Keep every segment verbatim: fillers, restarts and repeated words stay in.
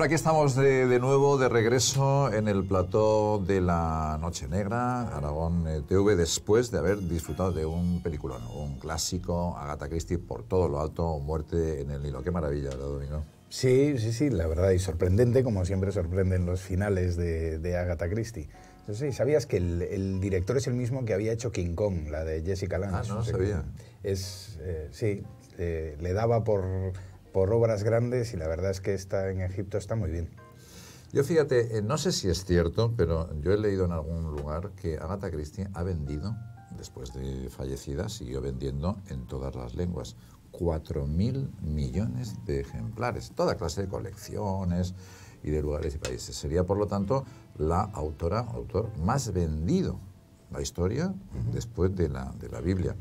Bueno, aquí estamos de, de nuevo, de regreso en el plató de La Noche Negra, Aragón eh, T V, después de haber disfrutado de un peliculón, un clásico, Agatha Christie por todo lo alto, Muerte en el Nilo. Qué maravilla, ¿verdad, Domingo? Sí, sí, sí, la verdad, y sorprendente, como siempre sorprenden los finales de, de Agatha Christie. No sé, ¿sabías que el, el director es el mismo que había hecho King Kong, la de Jessica Lange? Ah, no lo o sea, sabía. Es, eh, sí, eh, le daba por, por obras grandes y la verdad es que esta en Egipto está muy bien. Yo fíjate, eh, no sé si es cierto, pero yo he leído en algún lugar que Agatha Christie ha vendido, después de fallecida, siguió vendiendo en todas las lenguas, cuatro mil millones de ejemplares, toda clase de colecciones y de lugares y países. Sería, por lo tanto, la autora, autor más vendido en la historia, uh-huh. después de la, de la Biblia.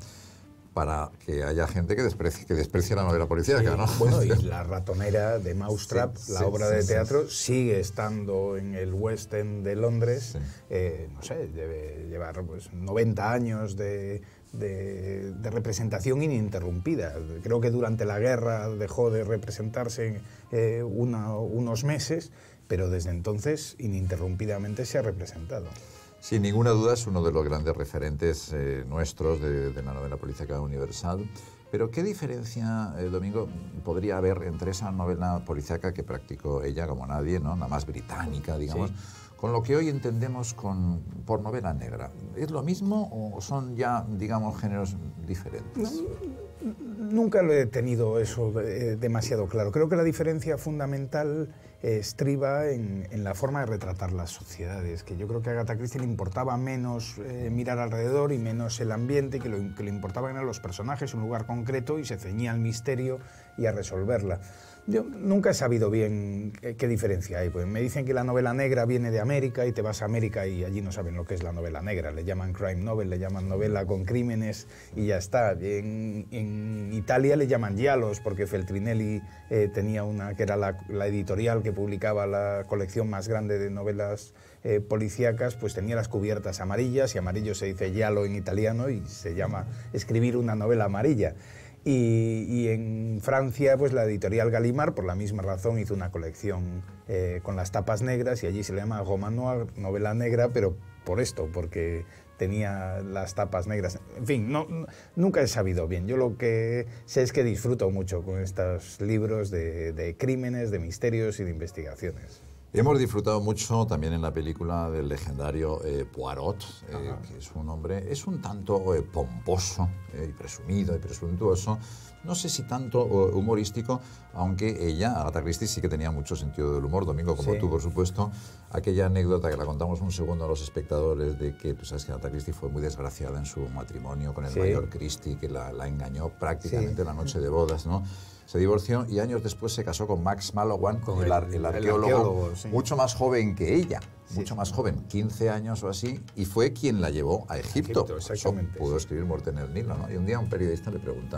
Para que haya gente que desprecie, que desprecie la novela policíaca, sí, ¿no? Bueno, y La ratonera de Mousetrap, sí, la sí, obra sí, de teatro, sí. sigue estando en el West End de Londres, sí. eh, no sé, debe llevar pues, noventa años de, de, de representación ininterrumpida. Creo que durante la guerra dejó de representarse eh, una, unos meses, pero desde entonces ininterrumpidamente se ha representado. Sin ninguna duda es uno de los grandes referentes eh, nuestros de, de la novela policíaca universal. Pero ¿qué diferencia, eh, Domingo, podría haber entre esa novela policíaca que practicó ella como nadie, ¿no? La más británica, digamos, sí. con lo que hoy entendemos con, por novela negra? ¿Es lo mismo o son ya, digamos, géneros diferentes? No, nunca lo he tenido eso eh, demasiado claro. Creo que la diferencia fundamental eh, estriba en, en la forma de retratar las sociedades, que yo creo que a Agatha Christie le importaba menos eh, mirar alrededor y menos el ambiente, que lo que le importaban eran los personajes, un lugar concreto, y se ceñía al misterio y a resolverla. Yo nunca he sabido bien qué, qué diferencia hay. Pues me dicen que la novela negra viene de América y te vas a América y allí no saben lo que es la novela negra. Le llaman crime novel, le llaman novela con crímenes y ya está. En, en Italia le llaman giallos porque Feltrinelli eh, tenía una que era la, la editorial que publicaba la colección más grande de novelas eh, policíacas, pues tenía las cubiertas amarillas y amarillo se dice giallo en italiano y se llama escribir una novela amarilla. Y, y en Francia, pues la editorial Gallimard, por la misma razón, hizo una colección eh, con las tapas negras y allí se le llama roman noir, novela negra, pero por esto, porque tenía las tapas negras. En fin, no, no, nunca he sabido bien. Yo lo que sé es que disfruto mucho con estos libros de, de crímenes, de misterios y de investigaciones. Hemos disfrutado mucho también en la película del legendario eh, Poirot, eh, que es un hombre, es un tanto eh, pomposo eh, y presumido y presuntuoso, no sé si tanto uh, humorístico, aunque ella, Agatha Christie, sí que tenía mucho sentido del humor, Domingo, como sí. tú, por supuesto. Aquella anécdota que la contamos un segundo a los espectadores de que, tú sabes que Agatha Christie fue muy desgraciada en su matrimonio con el sí. mayor Christie, que la, la engañó prácticamente sí. la noche de bodas, ¿no? Se divorció y años después se casó con Max Mallowan, con el, el, el arqueólogo, el arqueólogo sí. mucho más joven que ella, sí, mucho más joven, quince años o así, y fue quien la llevó a Egipto. Egipto exactamente. So, pudo sí. escribir Muerte en el Nilo, ¿no? Y un día un periodista le pregunta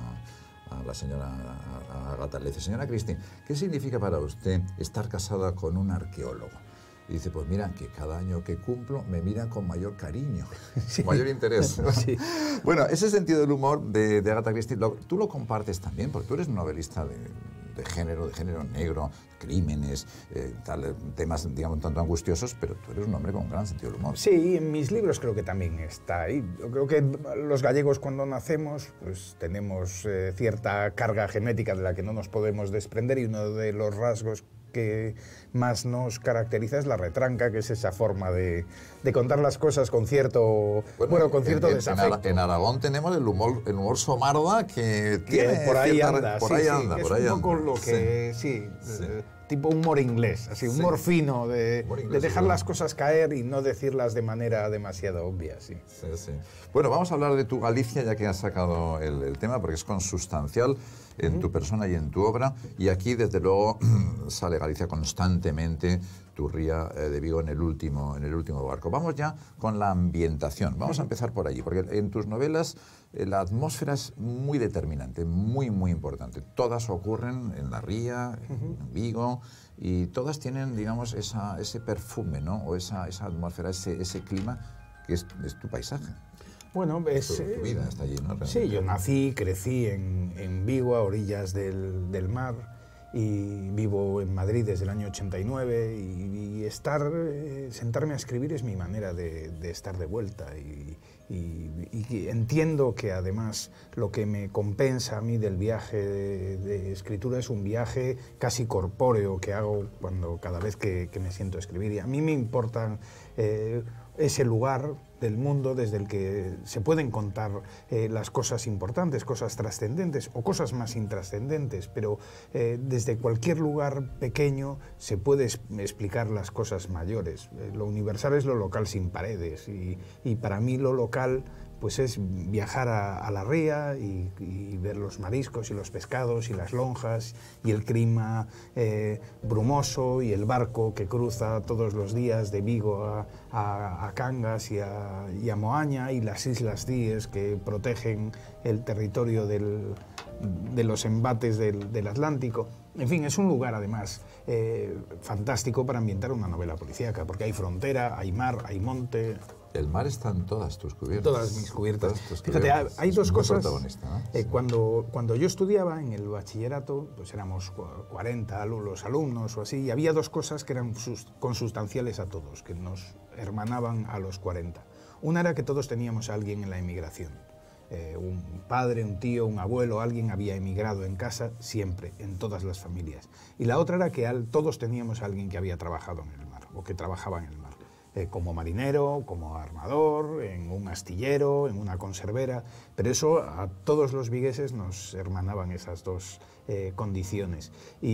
a, a la señora a, a Agatha, le dice, señora Christie, ¿qué significa para usted estar casada con un arqueólogo? Y dice, pues mira, que cada año que cumplo me mira con mayor cariño, sí. mayor interés. Sí. Bueno, ese sentido del humor de, de Agatha Christie, lo, tú lo compartes también, porque tú eres un novelista de, de género, de género negro, crímenes, eh, tal, temas, digamos, tanto angustiosos, pero tú eres un hombre con un gran sentido del humor. Sí, en mis libros creo que también está ahí. Yo creo que los gallegos cuando nacemos, pues tenemos eh, cierta carga genética de la que no nos podemos desprender y uno de los rasgos que más nos caracteriza es la retranca, que es esa forma de, de contar las cosas con cierto, bueno, bueno con cierto en, desafecto. En Aragón tenemos el humor, el humor somarda que tiene que por ahí cierta, anda, por sí, ahí sí, anda, que por es ahí un poco anda. lo que, sí, sí, sí. Eh, tipo humor inglés, así, humor sí. fino, de, humor inglés, de dejar sí, las cosas caer y no decirlas de manera demasiado obvia, sí. Sí, sí. Bueno, vamos a hablar de tu Galicia, ya que has sacado el, el tema, porque es consustancial en uh-huh. tu persona y en tu obra, y aquí, desde luego, sale Galicia constantemente, tu ría eh, de Vigo en el, último, en el último barco. Vamos ya con la ambientación. Vamos a empezar por allí, porque en tus novelas eh, la atmósfera es muy determinante, muy, muy importante. Todas ocurren en la ría, uh-huh. en Vigo, y todas tienen, digamos, esa, ese perfume, ¿no? O esa, esa atmósfera, ese, ese clima que es, es tu paisaje. Bueno, es, tu, tu vida está allí, ¿no? Realmente. Sí, yo nací, crecí en, en Vigo, a orillas del, del mar. y vivo en Madrid desde el año ochenta y nueve y, y estar, eh, sentarme a escribir es mi manera de, de estar de vuelta y, y, y entiendo que además lo que me compensa a mí del viaje de, de escritura es un viaje casi corpóreo que hago cuando, cada vez que, que me siento a escribir, y a mí me importan eh, ese lugar del mundo desde el que se pueden contar eh, las cosas importantes, cosas trascendentes o cosas más intrascendentes, pero eh, desde cualquier lugar pequeño se puede es explicar las cosas mayores. Eh, lo universal es lo local sin paredes y, y para mí lo local pues es viajar a, a la ría y, y ver los mariscos y los pescados y las lonjas y el clima eh, brumoso y el barco que cruza todos los días de Vigo a, a, a Cangas y a, y a Moaña y las Islas Cíes que protegen el territorio del, de los embates del, del Atlántico. En fin, es un lugar además eh, fantástico para ambientar una novela policíaca, porque hay frontera, hay mar, hay monte. El mar está en todas tus cubiertas. Todas mis cubiertas. Todas tus Fíjate, cubiertas. hay dos cosas. ¿no? Eh, Sí. cuando, cuando yo estudiaba en el bachillerato, pues éramos cuarenta los alumnos o así, y había dos cosas que eran sus, consustanciales a todos, que nos hermanaban a los cuarenta. Una era que todos teníamos a alguien en la emigración. Eh, un padre, un tío, un abuelo, alguien había emigrado en casa siempre, en todas las familias. Y la otra era que al, todos teníamos a alguien que había trabajado en el mar, o que trabajaba en el mar. Eh, como marinero, como armador, en un astillero, en una conservera, pero eso a todos los vigueses nos hermanaban esas dos eh, condiciones.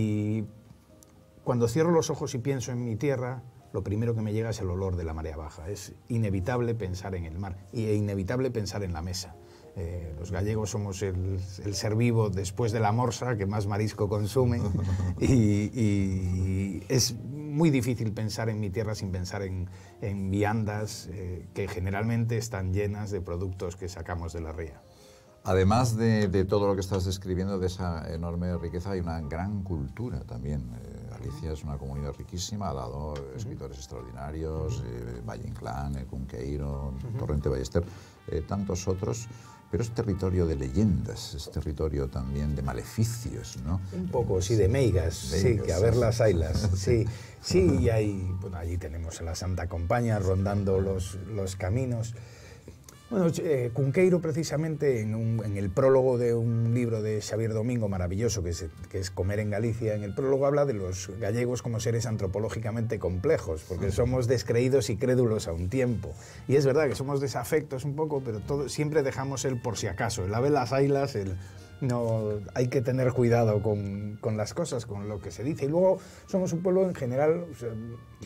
Y cuando cierro los ojos y pienso en mi tierra, lo primero que me llega es el olor de la marea baja. Es inevitable pensar en el mar y es inevitable pensar en la mesa. Eh, los gallegos somos el, el ser vivo después de la morsa que más marisco consume y, y es muy difícil pensar en mi tierra sin pensar en, en viandas eh, que generalmente están llenas de productos que sacamos de la ría. Además de, de todo lo que estás describiendo, de esa enorme riqueza, hay una gran cultura también. Eh, Galicia es una comunidad riquísima, ha dado escritores uh-huh. extraordinarios, eh, Valle Inclán, eh, Cunqueiro, uh-huh. Torrente Ballester, eh, tantos otros, pero es territorio de leyendas, es territorio también de maleficios, ¿no? Un poco, sí, de meigas, meigas sí, que a ver las ailas, sí. Sí, y hay, bueno, allí tenemos a la Santa Compaña rondando los, los caminos. Bueno, eh, Cunqueiro, precisamente, en, un, en el prólogo de un libro de Xavier Domingo maravilloso, que es, que es Comer en Galicia, en el prólogo habla de los gallegos como seres antropológicamente complejos, porque somos descreídos y crédulos a un tiempo. Y es verdad que somos desafectos un poco, pero todo, siempre dejamos el por si acaso, el ave las ailas, el... No, hay que tener cuidado con, con las cosas, con lo que se dice. Y luego somos un pueblo en general o sea,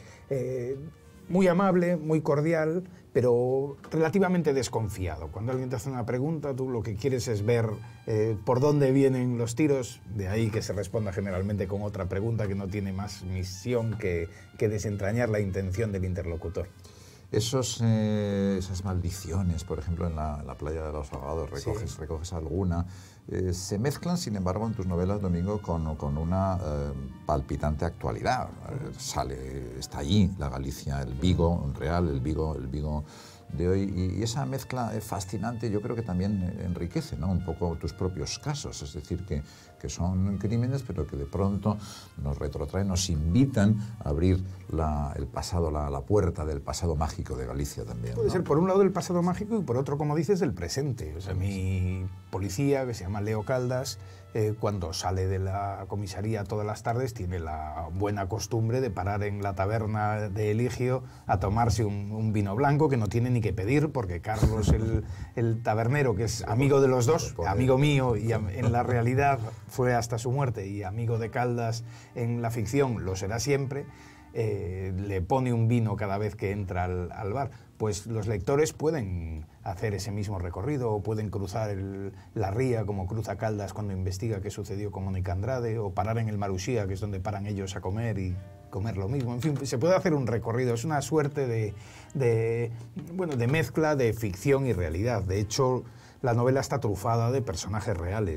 eh, muy amable, muy cordial, pero relativamente desconfiado. Cuando alguien te hace una pregunta, tú lo que quieres es ver eh, por dónde vienen los tiros, de ahí que se responda generalmente con otra pregunta que no tiene más misión que, que desentrañar la intención del interlocutor. Esos, eh, esas maldiciones, por ejemplo, en la, en la playa de los ahogados, recoges, sí. recoges alguna, eh, se mezclan, sin embargo, en tus novelas, Domingo, con, con una eh, palpitante actualidad. Eh, sale, está allí la Galicia, el Vigo real, el Vigo, el Vigo de hoy, y, y esa mezcla fascinante yo creo que también enriquece, ¿no?, un poco tus propios casos, es decir, que, que son crímenes, pero que de pronto nos retrotraen, nos invitan a abrir la, el pasado, la, la puerta del pasado mágico de Galicia también. Puede ¿no? ser por un lado del pasado mágico y por otro, como dices, del presente. O sea, mi policía, que se llama Leo Caldas, eh, cuando sale de la comisaría todas las tardes, tiene la buena costumbre de parar en la taberna de Eligio a tomarse un, un vino blanco que no tiene ni que pedir, porque Carlos, el, el tabernero, que es amigo de los dos, amigo mío y en la realidad fue hasta su muerte, y amigo de Caldas en la ficción lo será siempre, eh, le pone un vino cada vez que entra al, al bar. Pues los lectores pueden hacer ese mismo recorrido, o pueden cruzar el, la ría como cruza Caldas cuando investiga qué sucedió con Mónica Andrade, o parar en el Maruxía, que es donde paran ellos a comer y comer lo mismo. En fin, se puede hacer un recorrido, es una suerte de, de, bueno, de mezcla de ficción y realidad. De hecho, la novela está trufada de personajes reales.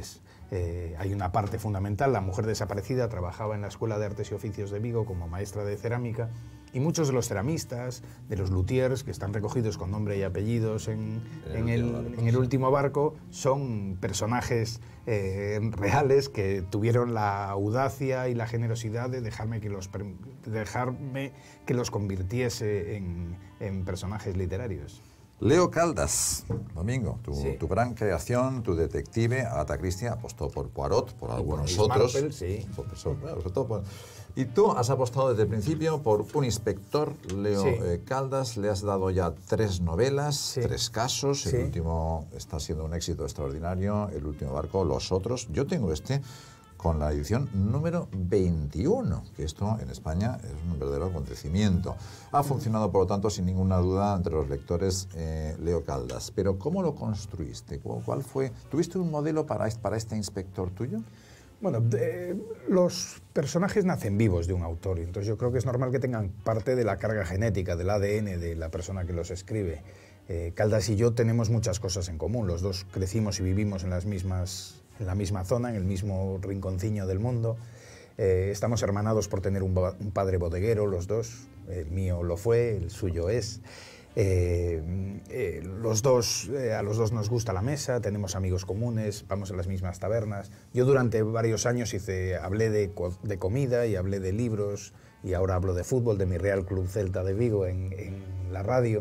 Eh, hay una parte fundamental, la mujer desaparecida trabajaba en la Escuela de Artes y Oficios de Vigo como maestra de cerámica, y muchos de los ceramistas, de los luthiers, que están recogidos con nombre y apellidos en, en, el, en el último barco, son personajes eh, reales que tuvieron la audacia y la generosidad de dejarme que los, dejarme que los convirtiese en, en personajes literarios. Leo Caldas, Domingo, tu, sí. tu gran creación, tu detective. Agatha Christie apostó por Poirot, por algunos por otros. Marple, sí. Por, por, sobre todo por, y tú has apostado desde el principio por un inspector, Leo sí. eh, Caldas. Le has dado ya tres novelas, sí. tres casos. El sí. último está siendo un éxito extraordinario. El último barco, Los Otros. Yo tengo este con la edición número veintiuno, que esto en España es un verdadero acontecimiento. Ha funcionado, por lo tanto, sin ninguna duda entre los lectores, eh, Leo Caldas. Pero ¿cómo lo construiste? ¿Cuál fue? ¿Tuviste un modelo para, para este inspector tuyo? Bueno, de, los personajes nacen vivos de un autor, y entonces yo creo que es normal que tengan parte de la carga genética, del A D N de la persona que los escribe. Eh, Caldas y yo tenemos muchas cosas en común. Los dos crecimos y vivimos en las mismas... en la misma zona, en el mismo rinconcillo del mundo. Eh, estamos hermanados por tener un, un padre bodeguero, los dos. El mío lo fue, el suyo es. Eh, eh, los dos, eh, a los dos nos gusta la mesa, tenemos amigos comunes, vamos a las mismas tabernas. Yo durante varios años hice, hablé de, de comida y hablé de libros, y ahora hablo de fútbol, de mi Real Club Celta de Vigo en, en la radio.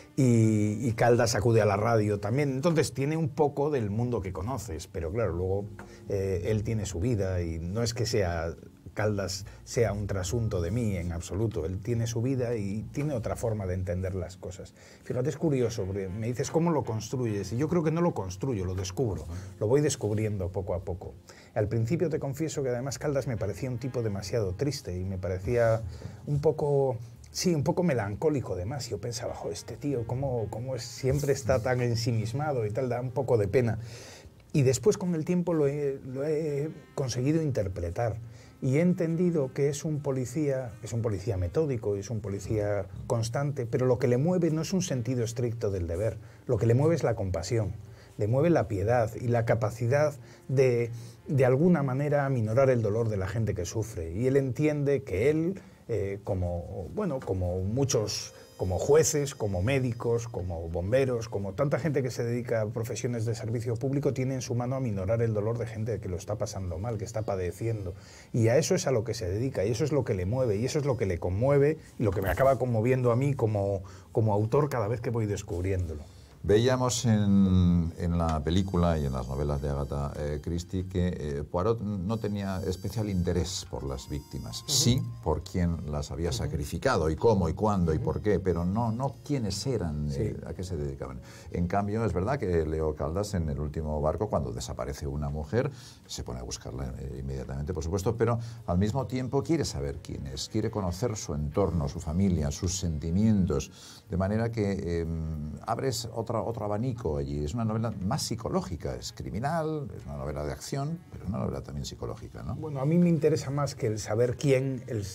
Y, y Caldas acude a la radio también, entonces tiene un poco del mundo que conoces, pero claro, luego eh, él tiene su vida y no es que sea Caldas sea un trasunto de mí en absoluto, él tiene su vida y tiene otra forma de entender las cosas. Fíjate, es curioso, porque me dices cómo lo construyes, y yo creo que no lo construyo, lo descubro, lo voy descubriendo poco a poco. Al principio te confieso que además Caldas me parecía un tipo demasiado triste y me parecía un poco... Sí, un poco melancólico además. Yo pensaba, jo, este tío, ¿cómo, cómo es, siempre está tan ensimismado y tal? Da un poco de pena. Y después, con el tiempo, lo he, lo he conseguido interpretar. Y he entendido que es un policía, es un policía metódico, es un policía constante, pero lo que le mueve no es un sentido estricto del deber. Lo que le mueve es la compasión, le mueve la piedad y la capacidad de, de alguna manera, aminorar el dolor de la gente que sufre. Y él entiende que él... Eh, como, bueno, como muchos, como jueces, como médicos, como bomberos, como tanta gente que se dedica a profesiones de servicio público, tiene en su mano aminorar el dolor de gente que lo está pasando mal, que está padeciendo. Y a eso es a lo que se dedica, y eso es lo que le mueve, y eso es lo que le conmueve, y lo que me acaba conmoviendo a mí como, como autor cada vez que voy descubriéndolo. Veíamos en, en la película y en las novelas de Agatha eh, Christie que eh, Poirot no tenía especial interés por las víctimas. Uh-huh. Sí, por quién las había uh-huh. sacrificado, y cómo, y cuándo, uh-huh. y por qué, pero no, no quiénes eran, sí. eh, a qué se dedicaban. En cambio, es verdad que Leo Caldas, en el último barco, cuando desaparece una mujer, se pone a buscarla eh, inmediatamente, por supuesto, pero al mismo tiempo quiere saber quién es, quiere conocer su entorno, su familia, sus sentimientos, de manera que eh, abres otra otro abanico allí. Es una novela más psicológica, es criminal, es una novela de acción, pero es una novela también psicológica, ¿no? Bueno, a mí me interesa más que el saber quién, el,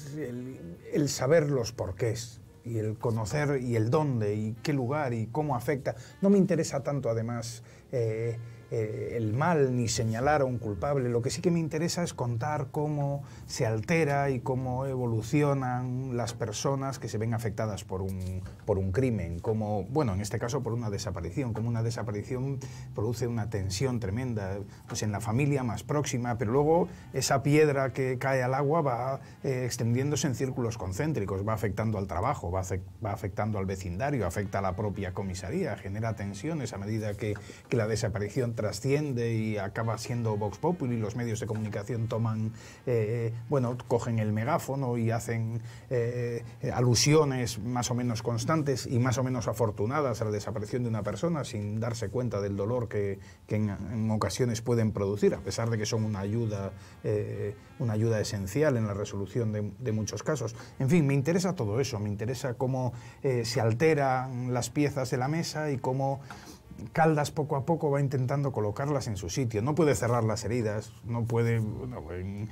el, el saber los porqués, y el conocer y el dónde, y qué lugar, y cómo afecta. No me interesa tanto, además, eh, eh, el mal, ni señalar a un culpable. Lo que sí que me interesa es contar cómo se altera y cómo evolucionan las personas que se ven afectadas por un, por un crimen, como, bueno, en este caso por una desaparición, como una desaparición produce una tensión tremenda, pues en la familia más próxima, pero luego esa piedra que cae al agua va eh, extendiéndose en círculos concéntricos, va afectando al trabajo, va, va afectando al vecindario, afecta a la propia comisaría, genera tensiones a medida que, que la desaparición trasciende y acaba siendo Vox Populi, y los medios de comunicación toman, eh, bueno, cogen el megáfono y hacen eh, alusiones más o menos constantes y más o menos afortunadas a la desaparición de una persona sin darse cuenta del dolor que, que en, en ocasiones pueden producir, a pesar de que son una ayuda, eh, una ayuda esencial en la resolución de, de muchos casos. En fin, me interesa todo eso, me interesa cómo eh, se alteran las piezas de la mesa y cómo Caldas poco a poco va intentando colocarlas en su sitio. No puede cerrar las heridas, no puede... Bueno, en,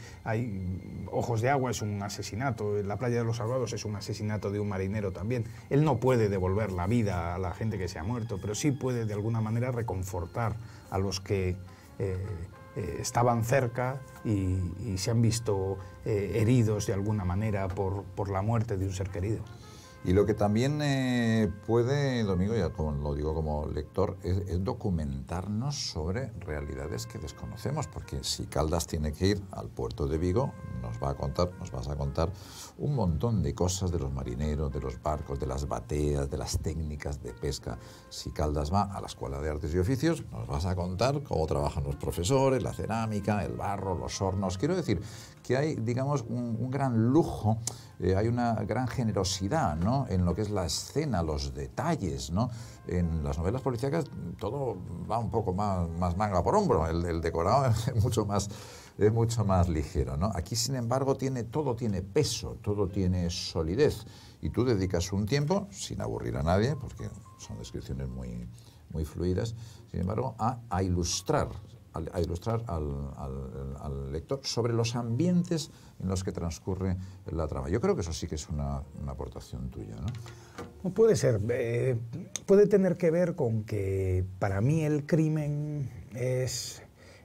hay Ojos de Agua es un asesinato, en La Playa de los Salvados es un asesinato de un marinero también. Él no puede devolver la vida a la gente que se ha muerto, pero sí puede de alguna manera reconfortar a los que... Eh, eh, estaban cerca y, y se han visto eh, heridos de alguna manera por, por la muerte de un ser querido. Y lo que también eh, puede, Domingo, ya como lo digo como lector, es, es documentarnos sobre realidades que desconocemos, porque si Caldas tiene que ir al puerto de Vigo, nos va a contar, nos vas a contar un montón de cosas de los marineros, de los barcos, de las bateas, de las técnicas de pesca. Si Caldas va a la Escuela de Artes y Oficios, nos vas a contar cómo trabajan los profesores, la cerámica, el barro, los hornos. Quiero decir que hay, digamos, un, un gran lujo, eh, hay una gran generosidad, ¿no?, en lo que es la escena, los detalles, ¿no? En las novelas policíacas todo va un poco más, más manga por hombro, el, el decorado es mucho más, es mucho más ligero, ¿no? Aquí, sin embargo, tiene, todo tiene peso, todo tiene solidez, y tú dedicas un tiempo, sin aburrir a nadie, porque son descripciones muy, muy fluidas, sin embargo, a, a ilustrar, a, a ilustrar al, al, al lector sobre los ambientes en los que transcurre la trama. Yo creo que eso sí que es una, una aportación tuya, ¿no? Puede ser. Eh, puede tener que ver con que para mí el crimen es...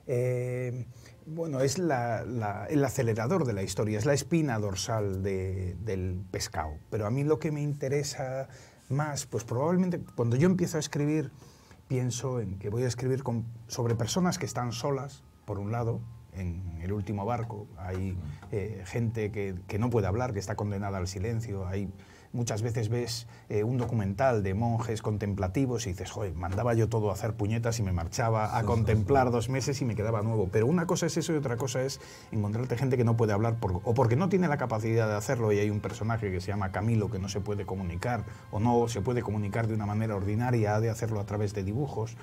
Eh, bueno, es la, la, el acelerador de la historia, es la espina dorsal de, del pescado. Pero a mí lo que me interesa más, pues probablemente cuando yo empiezo a escribir, pienso en que voy a escribir con, sobre personas que están solas, por un lado. En El último barco hay eh, gente que, que no puede hablar, que está condenada al silencio. Hay, muchas veces ves eh, un documental de monjes contemplativos y dices, joder, mandaba yo todo a hacer puñetas y me marchaba a contemplar dos meses y me quedaba nuevo. Pero una cosa es eso y otra cosa es encontrarte gente que no puede hablar por, o porque no tiene la capacidad de hacerlo, y hay un personaje que se llama Camilo que no se puede comunicar o no se puede comunicar de una manera ordinaria, ha de hacerlo a través de dibujos.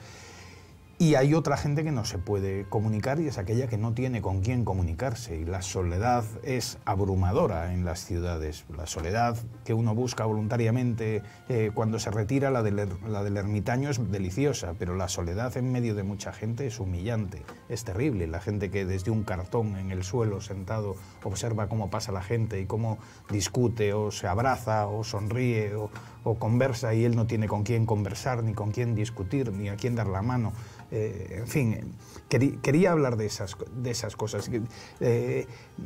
Y hay otra gente que no se puede comunicar y es aquella que no tiene con quién comunicarse. Y la soledad es abrumadora en las ciudades. La soledad que uno busca voluntariamente eh, cuando se retira, la del, la del ermitaño, es deliciosa, pero la soledad en medio de mucha gente es humillante, es terrible. La gente que desde un cartón en el suelo sentado observa cómo pasa la gente y cómo discute o se abraza o sonríe o, o conversa, y él no tiene con quién conversar, ni con quién discutir, ni a quién dar la mano. Eh, en fin, querí, quería hablar de esas, de esas cosas. Eh,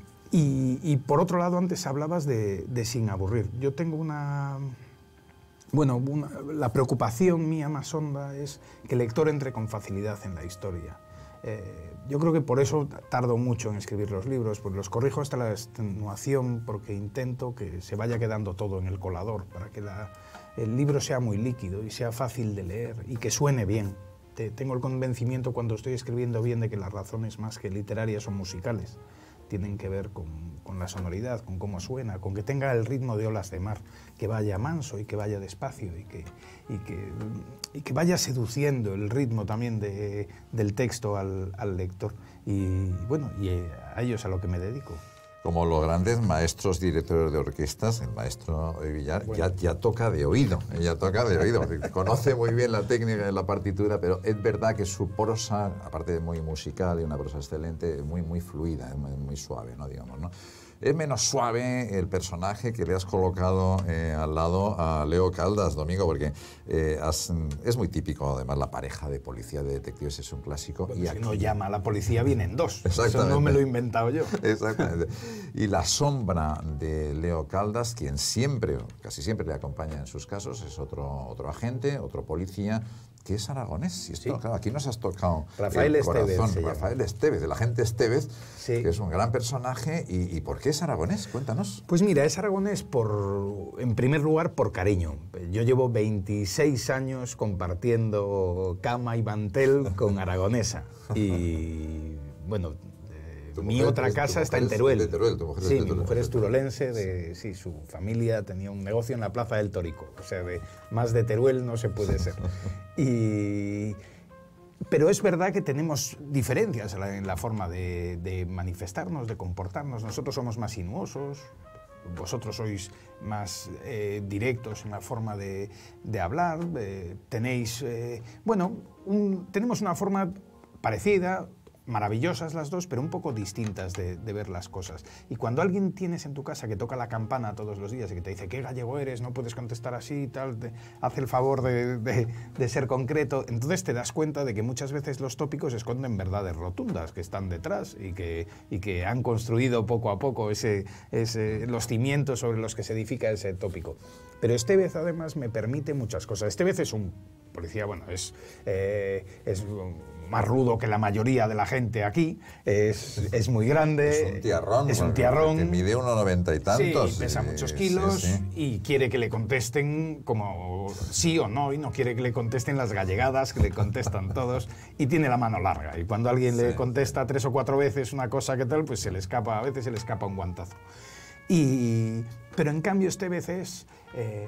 y, y por otro lado, antes hablabas de, de sin aburrir. Yo tengo una... Bueno, una, la preocupación mía más honda es que el lector entre con facilidad en la historia. Eh, yo creo que por eso tardo mucho en escribir los libros, porque los corrijo hasta la extenuación, porque intento que se vaya quedando todo en el colador, para que la, el libro sea muy líquido y sea fácil de leer y que suene bien. Tengo el convencimiento cuando estoy escribiendo bien de que las razones más que literarias son musicales. Tienen que ver con, con la sonoridad, con cómo suena, con que tenga el ritmo de olas de mar, que vaya manso y que vaya despacio y que, y que, y que vaya seduciendo el ritmo también de, del texto al, al lector. Y bueno, y a ello es a lo que me dedico. Como los grandes maestros directores de orquestas, el maestro Villar bueno. ya, ya toca de oído, ya toca de oído, conoce muy bien la técnica de la partitura, pero es verdad que su prosa, aparte de muy musical y una prosa excelente, es muy, muy fluida, es muy, muy suave, ¿no? Digamos, ¿no? Es menos suave el personaje que le has colocado eh, al lado a Leo Caldas, Domingo, porque eh, has, es muy típico, además, la pareja de policía, de detectives, es un clásico. Bueno, y si aquí... no llama a la policía, vienen dos. Eso no me lo he inventado yo. Exactamente. Y la sombra de Leo Caldas, quien siempre, casi siempre le acompaña en sus casos, es otro, otro agente, otro policía, que es aragonés. Y esto, sí. Claro, aquí nos has tocado Rafael el corazón. Estevez. Rafael Estevez, el agente Estevez, sí. que es un gran personaje. ¿Y, y por qué es aragonés? Cuéntanos. Pues mira, es aragonés, por, en primer lugar, por cariño. Yo llevo veintiséis años compartiendo cama y mantel con aragonesa. Y, bueno... Mi otra es, casa está en Teruel. De Teruel tu mujer sí, es de mi mujer es turolense. De, sí, su familia tenía un negocio en la Plaza del Tórico. O sea, de, más de Teruel no se puede ser. Y, pero es verdad que tenemos diferencias en la, en la forma de, de manifestarnos, de comportarnos. Nosotros somos más sinuosos, vosotros sois más eh, directos en la forma de, de hablar. Eh, tenéis, eh, bueno, un, tenemos una forma parecida, maravillosas las dos, pero un poco distintas de, de ver las cosas. Y cuando alguien tienes en tu casa que toca la campana todos los días y que te dice, qué gallego eres, no puedes contestar así, tal, te hace el favor de, de, de ser concreto, entonces te das cuenta de que muchas veces los tópicos esconden verdades rotundas que están detrás y que, y que han construido poco a poco ese, ese, los cimientos sobre los que se edifica ese tópico. Pero Estévez además me permite muchas cosas. Estévez es un policía, bueno, es, eh, es más rudo que la mayoría de la gente aquí, es, es muy grande. Es un tiarrón. Es un tiarrón. Que mide uno noventa y tantos. Sí, pesa y, muchos kilos sí, sí. y quiere que le contesten como sí o no, y no quiere que le contesten las gallegadas, que le contestan todos, y tiene la mano larga. Y cuando alguien sí, le contesta sí. tres o cuatro veces una cosa que tal, pues se le escapa, a veces se le escapa un guantazo. Y, pero en cambio Estévez es eh,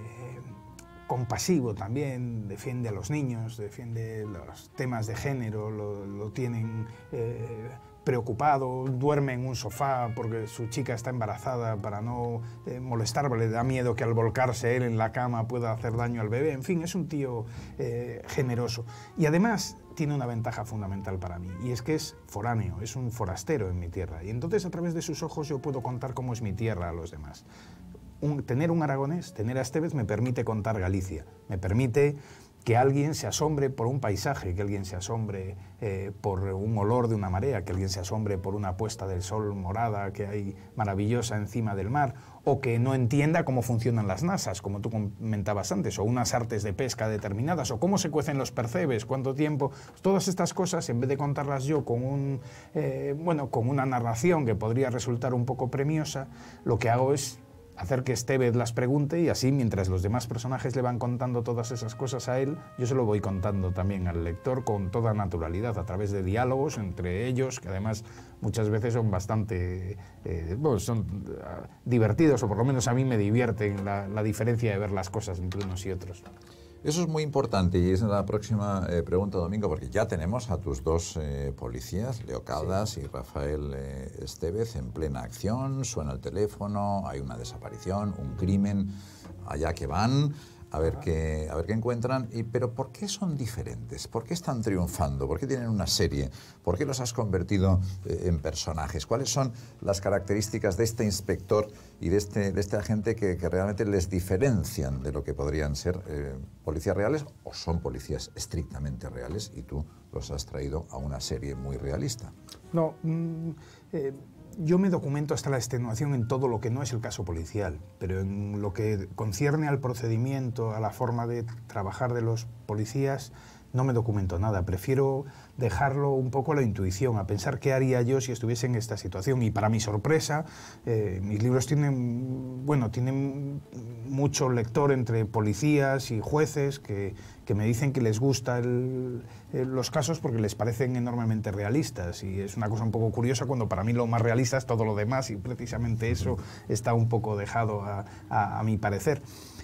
compasivo también, defiende a los niños, defiende los temas de género, lo, lo tienen eh, preocupado, duerme en un sofá porque su chica está embarazada para no eh, molestarle, le da miedo que al volcarse él en la cama pueda hacer daño al bebé, en fin, es un tío eh, generoso. Y además tiene una ventaja fundamental para mí, y es que es foráneo, es un forastero en mi tierra, y entonces a través de sus ojos yo puedo contar cómo es mi tierra a los demás. Un, tener un aragonés, tener a Estévez me permite contar Galicia, me permite que alguien se asombre por un paisaje, que alguien se asombre eh, por un olor de una marea, que alguien se asombre por una puesta del sol morada que hay maravillosa encima del mar, o que no entienda cómo funcionan las nasas, como tú comentabas antes, o unas artes de pesca determinadas, o cómo se cuecen los percebes, cuánto tiempo. Todas estas cosas, en vez de contarlas yo con, un, eh, bueno, con una narración que podría resultar un poco premiosa, lo que hago es hacer que Estévez las pregunte, y así, mientras los demás personajes le van contando todas esas cosas a él, yo se lo voy contando también al lector con toda naturalidad, a través de diálogos entre ellos, que además muchas veces son bastante eh, bueno, son uh, divertidos, o por lo menos a mí me divierten la, la diferencia de ver las cosas entre unos y otros. Eso es muy importante, y es la próxima eh, pregunta, Domingo, porque ya tenemos a tus dos eh, policías, Leo Caldas sí. y Rafael eh, Estévez, en plena acción. Suena el teléfono, hay una desaparición, un crimen, allá que van a ver qué, a ver qué encuentran. Y, pero ¿por qué son diferentes? ¿Por qué están triunfando? ¿Por qué tienen una serie? ¿Por qué los has convertido eh, en personajes? ¿Cuáles son las características de este inspector y de este, de este agente que, que realmente les diferencian de lo que podrían ser eh, policías reales, o son policías estrictamente reales y tú los has traído a una serie muy realista? No, mm, eh, yo me documento hasta la extenuación en todo lo que no es el caso policial, pero en lo que concierne al procedimiento, a la forma de trabajar de los policías, no me documento nada. Prefiero dejarlo un poco a la intuición, a pensar qué haría yo si estuviese en esta situación. Y para mi sorpresa, eh, mis libros tienen, bueno, tienen mucho lector entre policías y jueces que, que me dicen que les gustan los casos porque les parecen enormemente realistas. Y es una cosa un poco curiosa cuando para mí lo más realista es todo lo demás, y precisamente eso está un poco dejado a, a, a mi parecer.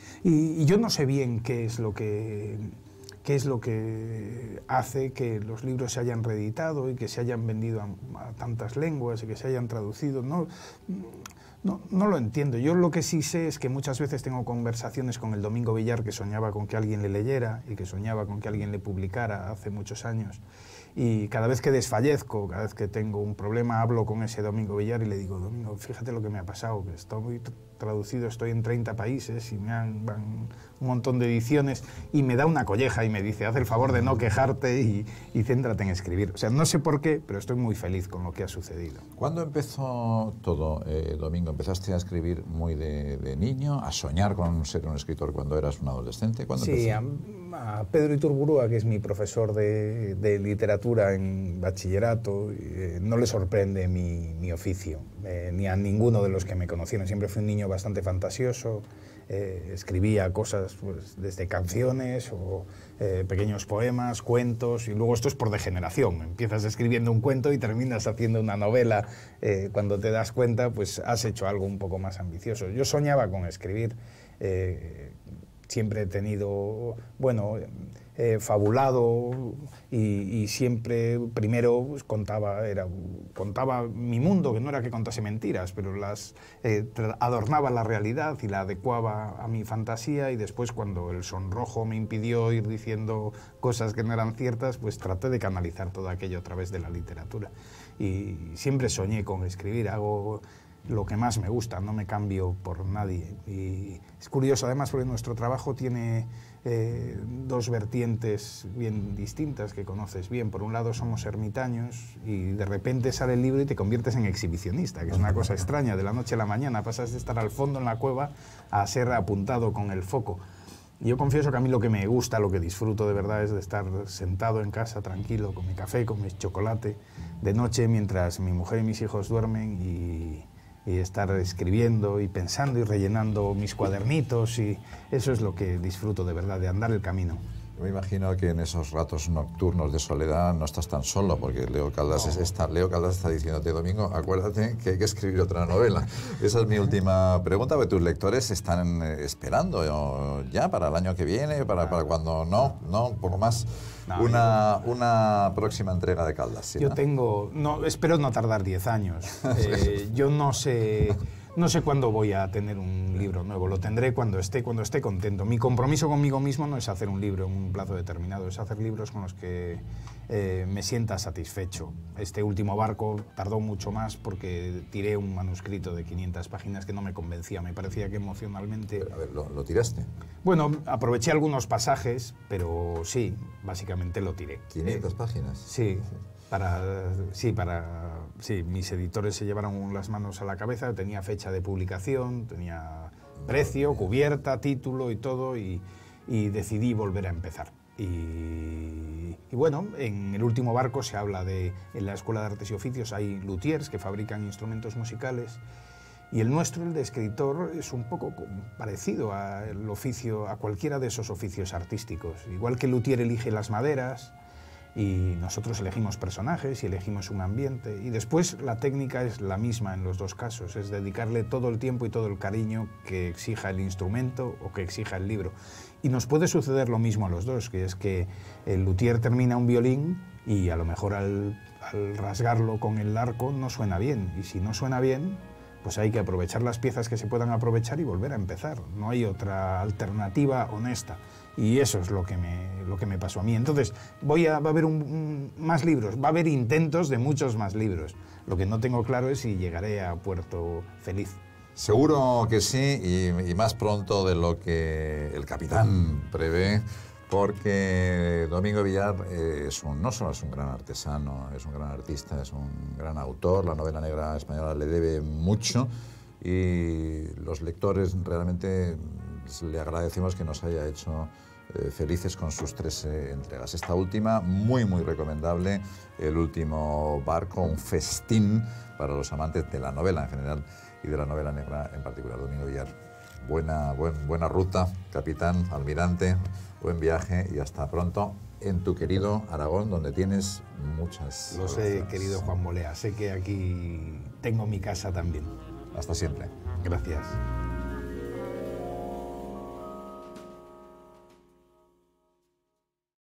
Y, y yo no sé bien qué es lo que... qué es lo que hace que los libros se hayan reeditado y que se hayan vendido a, a tantas lenguas y que se hayan traducido. No, no, no lo entiendo. Yo lo que sí sé es que muchas veces tengo conversaciones con el Domingo Villar, que soñaba con que alguien le leyera y que soñaba con que alguien le publicara hace muchos años. Y cada vez que desfallezco, cada vez que tengo un problema, hablo con ese Domingo Villar y le digo, Domingo, fíjate lo que me ha pasado, que estoy traducido, estoy en treinta países y me han, van un montón de ediciones, y me da una colleja y me dice, haz el favor de no quejarte y, y céntrate en escribir. O sea, no sé por qué, pero estoy muy feliz con lo que ha sucedido. ¿Cuándo empezó todo, eh, Domingo? ¿Empezaste a escribir muy de, de niño, a soñar con ser un escritor cuando eras un adolescente? ¿Cuándo sí, a, a Pedro Iturburúa, que es mi profesor de, de literatura en bachillerato, eh, no le sorprende mi, mi oficio, eh, ni a ninguno de los que me conocieron. Siempre fui un niño bastante fantasioso, eh, escribía cosas pues, desde canciones o eh, pequeños poemas, cuentos, y luego esto es por degeneración. Empiezas escribiendo un cuento y terminas haciendo una novela. Eh, cuando te das cuenta, pues has hecho algo un poco más ambicioso. Yo soñaba con escribir. Eh, siempre he tenido, bueno, eh, fabulado y, y siempre primero pues, contaba, era, contaba mi mundo, que no era que contase mentiras, pero las eh, adornaba la realidad y la adecuaba a mi fantasía, y después cuando el sonrojo me impidió ir diciendo cosas que no eran ciertas, pues traté de canalizar todo aquello a través de la literatura. Y siempre soñé con escribir, hago lo que más me gusta, no me cambio por nadie. Y es curioso además porque nuestro trabajo tiene eh, dos vertientes bien distintas que conoces bien. Por un lado somos ermitaños y de repente sale el libro y te conviertes en exhibicionista, que es una cosa extraña, de la noche a la mañana pasas de estar al fondo en la cueva a ser apuntado con el foco. Yo confieso que a mí lo que me gusta, lo que disfruto de verdad es de estar sentado en casa tranquilo, con mi café, con mi chocolate, de noche mientras mi mujer y mis hijos duermen y, y estar escribiendo y pensando y rellenando mis cuadernitos, y eso es lo que disfruto de verdad, de andar el camino. Me imagino que en esos ratos nocturnos de soledad no estás tan solo, porque Leo Caldas, no. está, Leo Caldas está diciéndote, Domingo, acuérdate que hay que escribir otra novela. Esa es mi última pregunta, porque tus lectores están esperando ya para el año que viene, para, para cuando no, no, por lo más, no, una, yo, una próxima entrega de Caldas. ¿Sí, yo no? tengo, no, espero no tardar diez años. eh, yo no sé... No sé cuándo voy a tener un libro nuevo, lo tendré cuando esté, cuando esté contento. Mi compromiso conmigo mismo no es hacer un libro en un plazo determinado, es hacer libros con los que eh, me sienta satisfecho. Este último barco tardó mucho más porque tiré un manuscrito de quinientas páginas que no me convencía, me parecía que emocionalmente... A ver, ¿lo, lo tiraste? Bueno, aproveché algunos pasajes, pero sí, básicamente lo tiré. ¿quinientas páginas? Sí. Para, sí, para, sí, mis editores se llevaron las manos a la cabeza, tenía fecha de publicación, tenía precio, cubierta, título y todo, y, y decidí volver a empezar. Y, y bueno, en el último barco se habla de, en la Escuela de Artes y Oficios hay luthiers que fabrican instrumentos musicales, y el nuestro, el de escritor, es un poco parecido al oficio, a cualquiera de esos oficios artísticos. Igual que el luthier elige las maderas, y nosotros elegimos personajes y elegimos un ambiente, y después la técnica es la misma en los dos casos, es dedicarle todo el tiempo y todo el cariño que exija el instrumento o que exija el libro. Y nos puede suceder lo mismo a los dos, que es que el luthier termina un violín y a lo mejor al, al rasgarlo con el arco no suena bien, y si no suena bien, pues hay que aprovechar las piezas que se puedan aprovechar y volver a empezar. No hay otra alternativa honesta. Y eso es lo que me, lo que me pasó a mí. Entonces, voy a, va a haber un, un, más libros, va a haber intentos de muchos más libros. Lo que no tengo claro es si llegaré a puerto feliz. Seguro que sí, y, y más pronto de lo que el capitán prevé, porque Domingo Villar es un, no solo es un gran artesano, es un gran artista, es un gran autor, la novela negra española le debe mucho, y los lectores realmente le agradecemos que nos haya hecho eh, felices con sus tres eh, entregas. Esta última, muy muy recomendable, El último barco, un festín para los amantes de la novela en general y de la novela negra en particular. Domingo Villar, buena, buen, buena ruta, capitán, almirante, buen viaje y hasta pronto en tu querido Aragón, donde tienes muchas... Lo sé, querido Juan Molea, sé que aquí tengo mi casa también. Hasta siempre. Gracias.